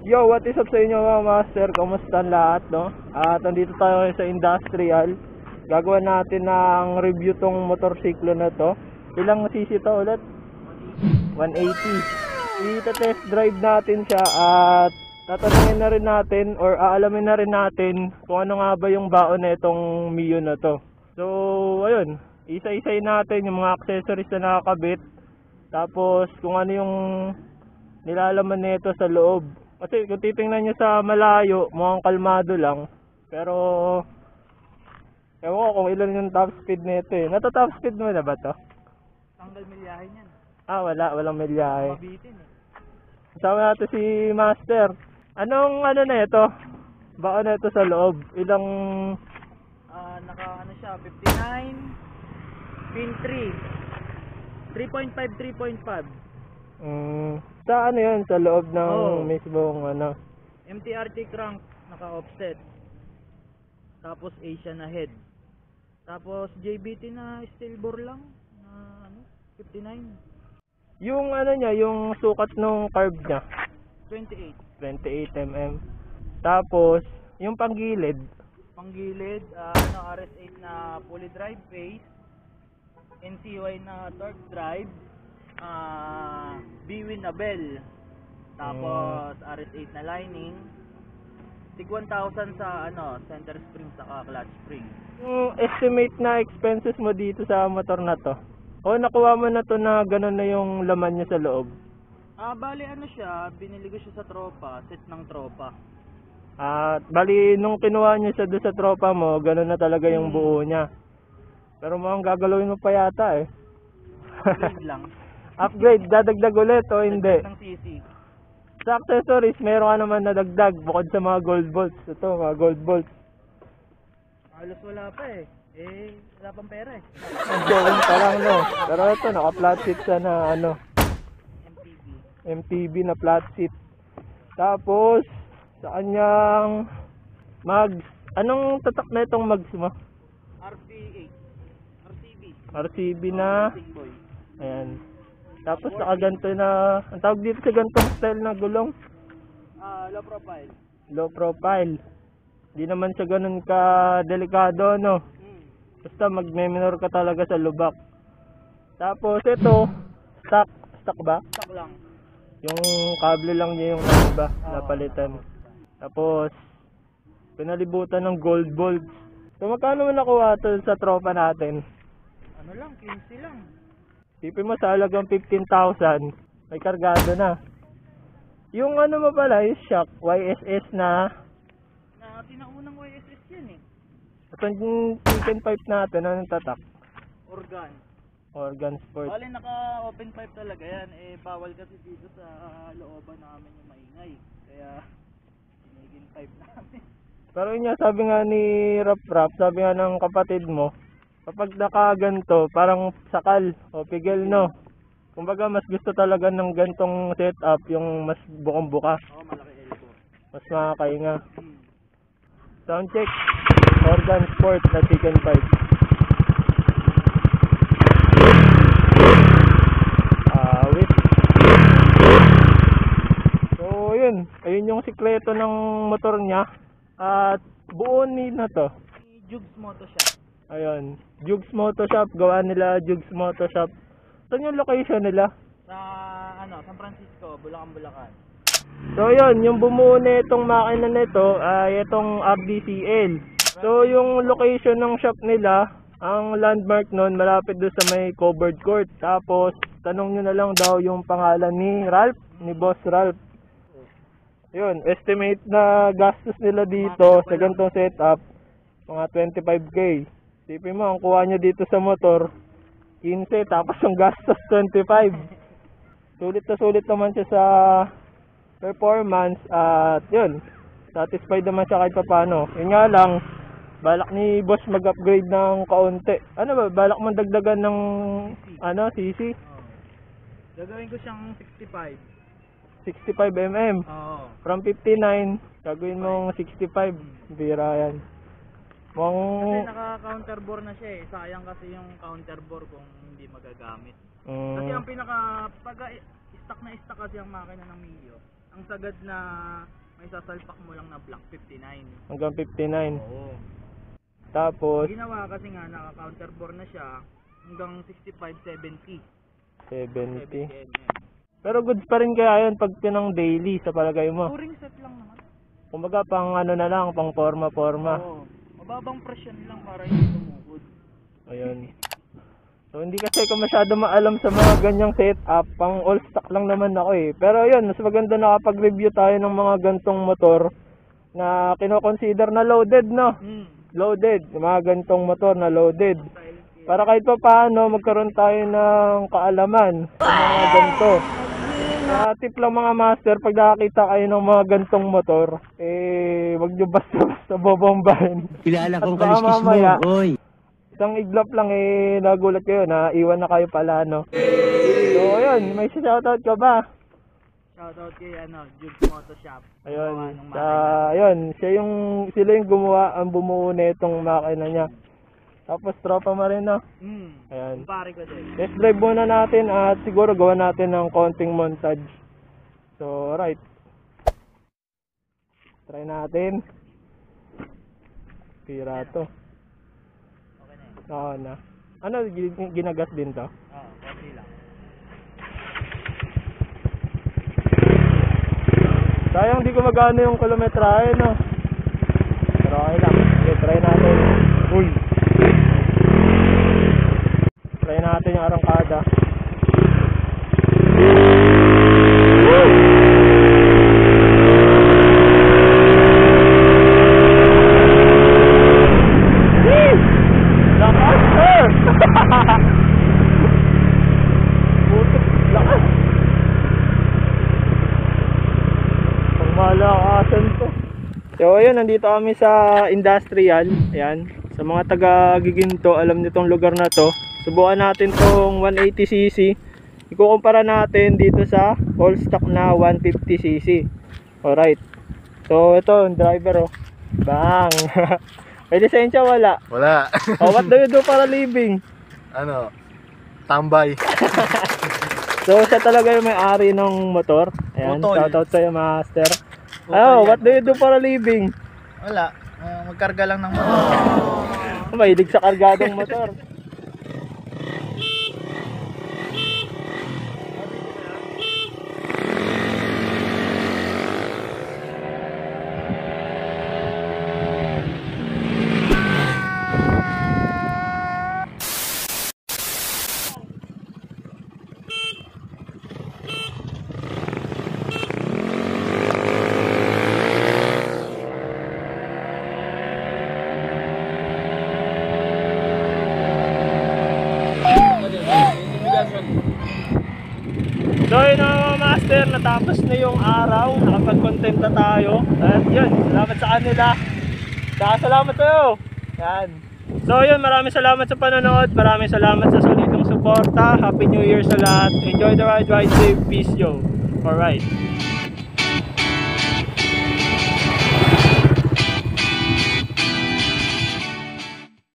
Yo, what is up sa inyo mga master? Kamusta lahat, no? At andito tayo sa industrial. Gagawa natin ng review tong motorsiklo na to. Ilang cc to ulit? 180. Ita-test drive natin siya at tatanungin na rin natin or aalamin na rin natin kung ano nga ba yung baon na itong MiO na to. So, ayun. Isa-isay natin yung mga accessories na nakakabit. Tapos, kung ano yung nilalaman nito sa loob. Kasi kung titingnan nyo sa malayo, mukhang kalmado lang. Pero, ewan ko kung ilan yung top speed nito eh. Nata-top speed mo na ba to? Tanggal milyahe niyan. Walang milyahe. Mabitin eh. Kasama natin si Master. Anong ano na ito? Baka na ito sa loob? Ilang... naka ano siya, 59, pin 3. 3.5. Sa ano yun? Sa loob ng mismong ano? MTRT crank, naka-offset. Tapos Asian na head. Tapos JBT na steel bore lang. Na ano, 59. Yung ano niya, yung sukat nung carb niya? 28 mm. Tapos, yung panggilid? Panggilid, RS8 na fully drive phase. NCY na torque drive. B-Win na bell. Tapos RS8 na lining. Tig 1,000 sa ano, center spring saka clutch spring. Yung estimate na expenses mo dito sa motor na to? O nakuha mo na to na gano'n na yung laman niya sa loob? Bali ano siya, binili ko siya sa tropa, set ng tropa. Bali nung kinuha niya siya doon sa tropa mo, gano'n na talaga yung buo niya. Pero mukhang gagalawin mo pa yata eh. Upgrade lang. Upgrade, dadagdag ulit o hindi? Ng CC. Sa accessories, meron ka naman nadagdag bukod sa mga gold bolts. Ito, mga gold bolts. Halos wala pa eh. Wala pang pera eh. Gawin pa lang no. Pero ito, naka-flat seat siya na ano. MTB na flat seat. Tapos, sa kanyang mags. Anong tatak na itong mags mo? RP8. RCB na. Ayan. Tapos nakaganto na, ang tawag dito sa gantong style na gulong? Low profile. Low profile. Hindi naman siya ganun ka delikado, no? Basta magme-minor ka talaga sa lubak. Tapos ito, stock ba? Stock lang. Yung kable lang niya yung iba, napalitan. Tapos, pinalibutan ng gold bolts. So magkano mo nakuha ito sa tropa natin? Ano lang, 15 lang. Tipin mo sa halagang 15,000, may kargado na. Yung ano mo pala, yung shock, YSS na Tinaunang YSS yan eh. ito yung chicken pipe natin, anong tatak? Organ sport. Bali naka open pipe talaga yan. Bawal kasi dito sa looban namin yung maingay. Kaya sinigin pipe namin. Pero yun nga, sabi nga ni Rap, sabi nga ng kapatid mo, kapag nakaganto, parang sakal o pigil, no? Kumbaga, mas gusto talaga ng gantong setup, yung mas bukang-buka. Malaki elbow. Mas makakainga. Sound check. Organ sport na chicken pipe. Wait. So, yun. Ayun yung sikleto ng motor niya. At buo na to. Jugs Moto Shop. Ayun, Jugs Moto Shop, gawa nila Jugs Moto Shop. Saan yung location nila? Sa San Francisco, Bulacan. So yun, yung bumuo na itong makina nito ay itong RDCL. So yung location ng shop nila, ang landmark nun malapit doon sa may covered court. Tapos tanong nyo na lang daw yung pangalan ni Ralph, ni Boss Ralph. Yun, estimate na gastos nila dito sa ganitong setup, mga 25k. Tipin mo, ang kuha niya dito sa motor, 15, tapos yung gastos 25. Sulit na sulit naman siya sa performance at yun, satisfied naman siya kahit paano. Yun nga lang, balak ni boss mag-upgrade ng kaunti. Ano ba, balak mong dagdagan ng CC? Gagawin ko siyang 65 mm. From 59, gagawin mong 65. Bira yan. Kasi naka-counter bore na siya eh. Sayang kasi yung counter bore kung hindi magagamit. Kasi ang pag stock na stock kasi ang makina ng MiO, Ang sagad na may sasalpak mo lang na block 59. Hanggang 59. Oo. Tapos, Ginawa kasi nga naka-counterbore na siya hanggang 65-70. 70. 70 mm. Pero goods pa rin kaya yun pag pinang daily sa palagay mo. Touring set lang naman. Kumbaga pang ano na lang, pang forma-forma. Oo. Mababang presyon lang para hindi tumukod. Ayun. So hindi kasi ako masyado maalam sa mga ganyang setup, pang all stock lang naman ako eh. Pero yun, mas maganda na kapag-review tayo ng mga gantong motor na kino-consider na loaded, no? Loaded, yung mga gantong motor na loaded. Para kahit pa paano magkaroon tayo ng kaalaman sa mga ganito. Tip lang mga master, pag nakakita kayo ng mga gantong motor, wag nyo basta bobombahin. Kilala At kong baka kaliskis mo, mamaya, oy. isang iglap lang nagulat kayo na iwan na kayo pala, no? So ayun, may shoutout ka ba? Shoutout kay Jude's Moto Shop. Ayun, Gumawa ng ayun, sila yung gumawa, ang bumuo na itong makina niya. Tapos tropa mo rin, no? Ayan. Kumpare ko din. Test drive muna natin at siguro gawa natin ng konting montage. So, alright. Try natin. Pira to. Okay na yun. Oo na. Ano, ginagas din to? Oo, konti lang. Sayang di ko magano yung kilometrahe, no? Pero okay lang. Okay, try natin. Uy! Try natin yung arangkada. Lakas, sir! Putik, lakas! Malakasan to. So ayun, nandito kami sa industrial. Ayan, sa mga taga Giginto, alam niyo tong lugar na to. Subukan natin tong 180cc. Ikukumpara natin dito sa all stock na 150cc. Alright. So ito, yung driver oh. Bang. May lisensya wala? Wala. Oh, what do you do para living? Ano? Tambay. So siya talaga yung may-ari ng motor. Ayan, Putol. shoutout sa'yo master. Putol Oh, yan, what do you do para living? Wala. Magkarga lang ng motor. Mahilig sa kargadong motor. So yun mga master, natapos na yung araw, nakapag-content na tayo. At yun, salamat sa kanila. Saka salamat sa'yo. Yan. So yun, maraming salamat sa panonood. Maraming salamat sa solidong suporta. Happy New Year sa lahat. Enjoy the ride, ride safe. Peace yo. Alright.